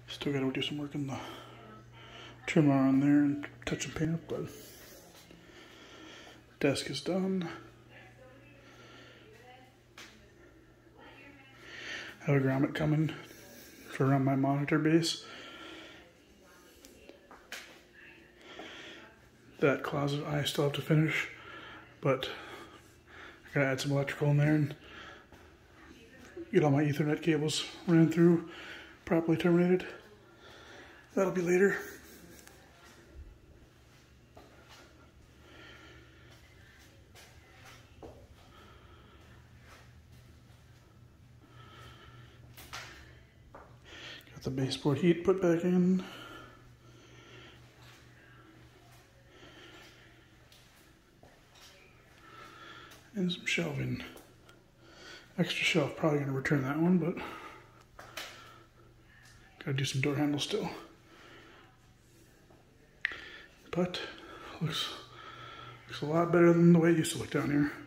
Still gotta do some work in the trim on there and touch some paint up, but desk is done. I have a grommet coming for around my monitor base. That closet I still have to finish, but I gotta add some electrical in there and get all my Ethernet cables ran through, properly terminated. That'll be later. Got the baseboard heat put back in. And some shelving. Extra shelf, probably gonna return that one, but gotta do some door handles still. But looks a lot better than the way it used to look down here.